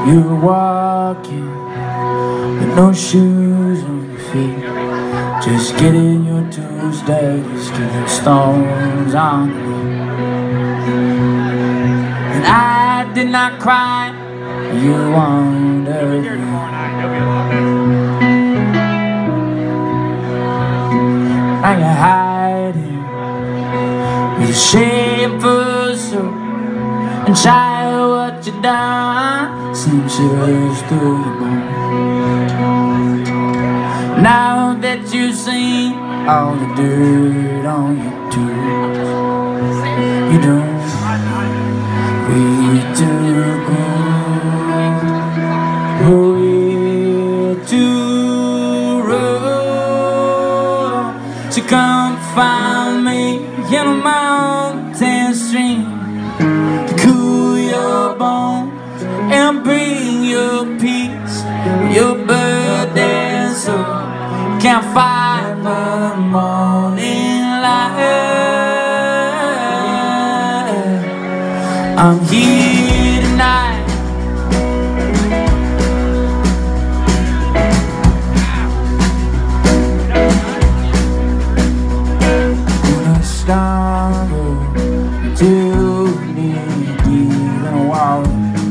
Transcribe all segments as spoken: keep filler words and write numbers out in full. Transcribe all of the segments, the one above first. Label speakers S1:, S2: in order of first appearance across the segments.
S1: You're walking with no shoes on your feet, just getting your Tuesday, just getting stones on me. And I did not cry, you wondered me. Now you're hiding with a shameful soul, and child, what you done seems shivers through your bones. Now that you've seen all the dirt on your tools, you don't way to go, way to roll. So come find me in a mountain stream, cool your bones and bring your peace, your burden soul. Can't fight the morning light. I'm here tonight. Gonna stumble till knee deep in a wall.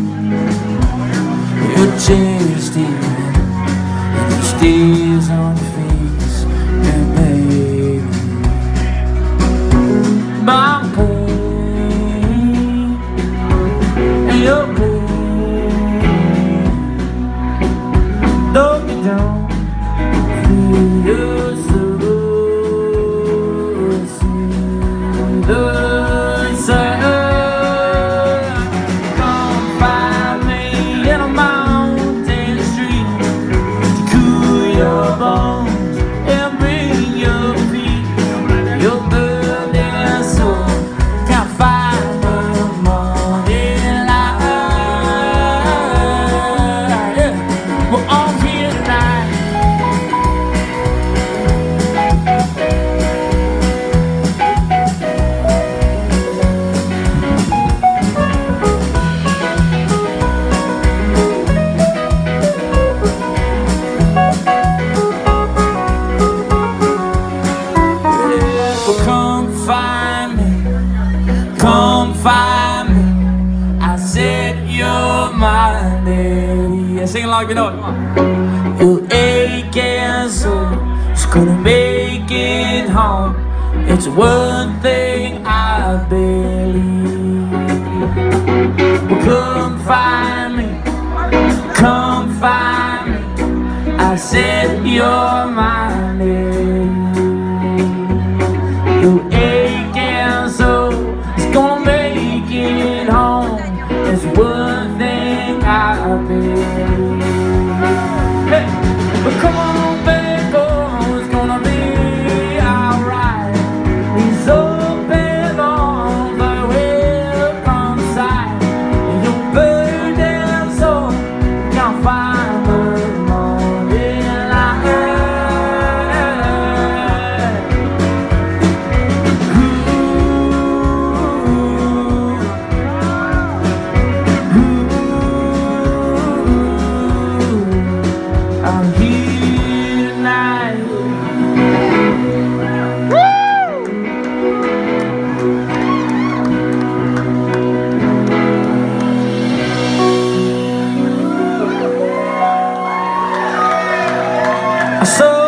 S1: You're chased in and these tears on your face, and baby, my pain and your pain, though you don't feel your soul, see the sun. Come find me in a mountain street to cool your bones and bring your feet, your burden soul. Can't find the morning light. Yeah. We're all here tonight. Come find me, come find me. I said you're my lady. Yeah, sing along if you know it. Come on. You're aching soul, it's gonna make it home. It's one thing I believe. Well, come find me, come find me. I said you're my lady. You aching soul, it's gonna make it home. There's one thing I believe. Hey, but come on, baby, oh, it's gonna be alright. These open arms are welcome sight. Your burden soul can't find the morning light. I'm here tonight. Woo! So